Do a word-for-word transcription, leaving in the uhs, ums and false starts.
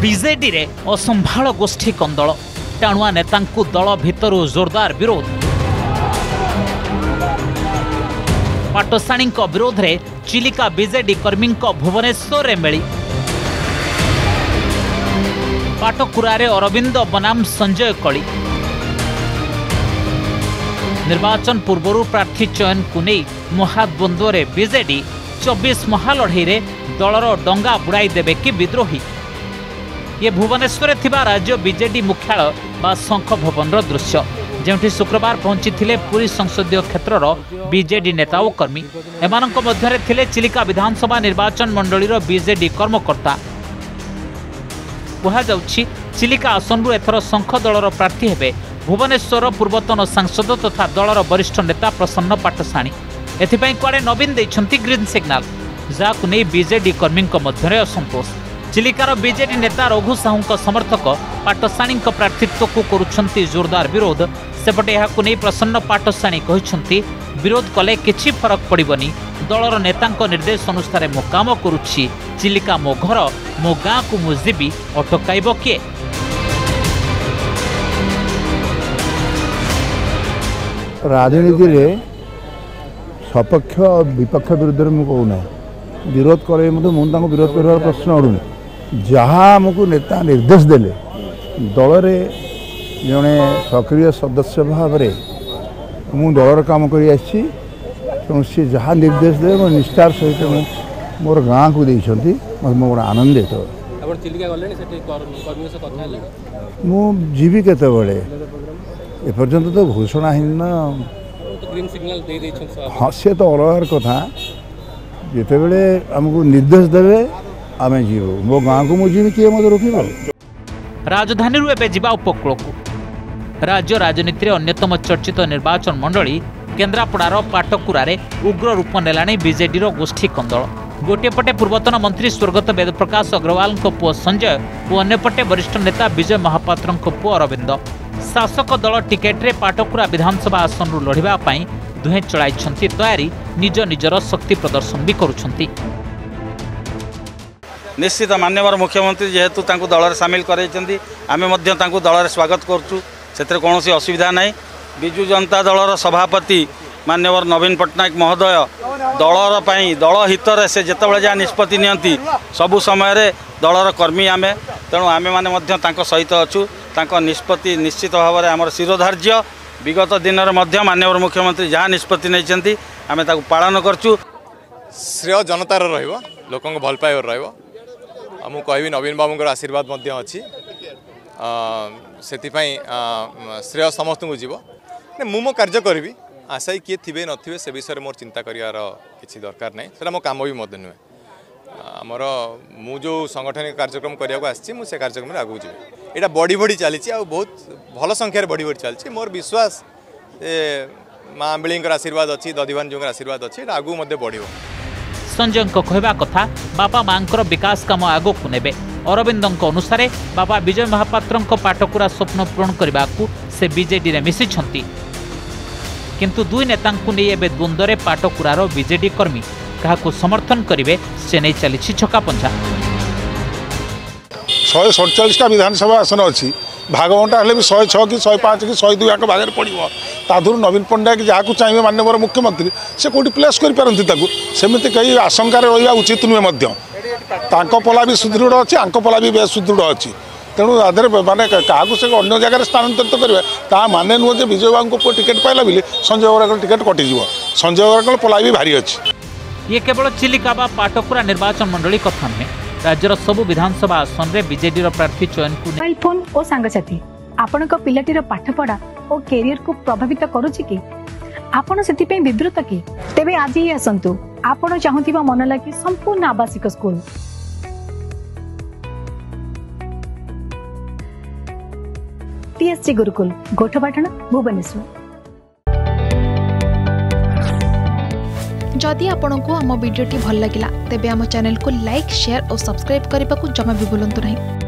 BJD रे असंभाळ गोष्ठी कंदल टाणुआ नेता दल भितर जोरदार विरोध। पाटसाणी विरोध में चिलिका बीजेडी कर्मी भुवनेश्वर में मेली। पाटकुरारे अरविंद बनाम संजय कली। निर्वाचन पूर्व प्रार्थी चयन को नहीं महाद्वंद्व रे बीजेडी चौबीस महालढ़ई रे दलर डंगा बुड़ाई देवे कि विद्रोही। ये भुवनेश्वर थिबा राज्य बीजेडी मुख्यालय बा शंख भवन दृश्य जेउठी शुक्रवार पहुंची थिले पुरी संसदीय क्षेत्रर बीजेडी नेता और कर्मी। एमानंक मध्यरे थिले चिलिका विधानसभा निर्वाचन मंडली बीजेडी कर्मकर्ता। कहा जाउछि चिलिका आसनरु एथर शंख दलर प्रार्थी हेबे भुवनेश्वर पूर्वतन सांसद तथा दलर वरिष्ठ नेता प्रसन्न पाटसाणी। एथिपई कुआडे नवीन दैछंती ग्रीन सिग्नल जाकु नै बीजेडी कर्मी मध्यरे असंतोष। चिलिकार बीजेडी नेता रघु साहू समर्थक पाटसाणी प्रार्थित्व को करुछंती जोरदार विरोध। सेपटे यहाकु नै प्रसन्न पाटसाणी कहिछंती विरोध कले किछि फरक पड़िबनी। दलर नेतांक निर्देश अनुसार मो काम करुछि। चिलिका मो घर मो गाँ को मु जीबी अटकाइब किए। राजनीति रे सपक्ष और विपक्ष विरुद्ध में कहूना विरोध करे मुझे विरोध कर प्रश्न उड़ूनी। जहाँ आमको नेता निर्देश देले दल रे जड़े सक्रिय सदस्य भाव मु दलर काम कर सी जहाँ निर्देश दे मो निष्ठार सहित मोर गाँ को देती मोर आनंदित। मु जीवी केते एपर्यंत तो घोषणा ही ना। हाँ सी तो अलग कथा जिते बड़े आमको निर्देश देवे आम जीव मो गाँ को मुझे किए मत रोक। राजधानी एवं जीवा उपकूल को राज्य राजनीति अन्यतम चर्चित निर्वाचन मंडली केन्द्रापड़ार पाटकुरारे उग्र रूप नेलाणी बीजेडी गोष्ठी कंदल। गोटे पटे पूर्वतन मंत्री स्वर्गत वेदप्रकाश अग्रवाल पुओ संजय और अन्यपटे वरिष्ठ नेता विजय महापात्र पुओ अरविंद शासक दल टिकेट रे पाटकुरा विधानसभा आसन रु लड़िबा पई दुहे चलाइछंती तैयारी। निज निजर शक्ति प्रदर्शन भी करुछंती। निश्चित माननीय मुख्यमंत्री जेहेतु तांको दल रे शामिल करैछंती आमे मध्य तांको दल रे स्वागत करछु। सेतरे कोनोसी असुविधा नाही। बिजु जनता दलर सभापति माननीय नवीन पट्टनायक महोदय दलर पई दल हितर से जेतेबेले जा निष्पत्ति नियंती सबु समय रे दलर कर्मी आमे तेणु आमे माने मध्य तांको सहित अछु। तांको निष्पत्ति निश्चित भाव में आमर शिरोधार्य। विगत दिन में माननीय मुख्यमंत्री जहाँ निष्पत्ति नहीं आम ताकू पालन करचु। श्रेय जनतार रहिबो लोकंक भल पाइबार रहिबो। मु कहबी नवीन बाबूंकर आशीर्वाद मध्य अछि सेति पई श्रेय समस्त को जीवो। मु मो कार्य करबी आशाई किए थिबे नथिबे से विषय मोर चिंता करियार किछि दरकार नै। सेटा मो काम भी मध्य नुहे। आमर मु जो संगठनिक कार्यक्रम करिया को आछि मु से कार्यक्रम रे आगु जीवि। एटा बड़ी बड़ी चली बहुत भल संख्यार बड़ी बड़ी चलती। मोर विश्वास माँ आंबिली आशीर्वाद अच्छी दधिवान जो आशीर्वाद अच्छी आगू बढ़। संजय कहवा कथा बापा माँ विकास काम आग को नेबे। अरविंद अनुसार बापा विजय महापात्र पाटकुरा स्वप्न पूरण करने को से बीजेडी रे मिशिछंती। किंतु दुई नेता नहीं द्वंद्व में पाटकुरार बीजेडी कर्मी क्या समर्थन करेंगे से नहीं चली छकापंझा। शहे सड़चालीसटा विधानसभा आसन अच्छी भागवंटा हेल्ले भी शहे छः कि शहे पाँच कि शहे दुई आक भाग पड़ो ताधर नवीन पट्टनायक जहाँ चाहिए माननीय मुख्यमंत्री से कौटी प्लेस करमती कहीं आशंकार रहा उचित नुहे। पला भी सुदृढ़ अच्छी आंक पला भी बेस सुदृढ़ अच्छी तेणु आधे माने क्या से अन्य जगह स्थानांतरित करेंगे ता माने नुहे जो विजय बाबू को टिकेट पाइला बोली संजय अग्रवाल टिकेट कटिज। संजय अग्रवाल पला भी भारी अच्छी। ये केवल चिलिका बा पाटकुरा निर्वाचन मंडली कथा नुहे। राज्यर सबु विधानसभा आसन रे बीजेडी रो प्रार्थी चयन को मोबाइल फोन और सांगसाथी आपनक पिलाटीर पाठपढ़ा और कैरियर को प्रभावित करूछि कि आपण सेति पे विद्रुत कि तेबे आज ही आसंतु आपण चाहुथिबा मन लागी संपूर्ण आवासिक स्कूल टीएससी गुरुकुल गोठपाटण भुवनेश्वर। जदि आपंक आम भिडी भल लगा तेब आम चैनल को लाइक शेयर और सब्सक्राइब करने को जमा भी भूलु नहीं।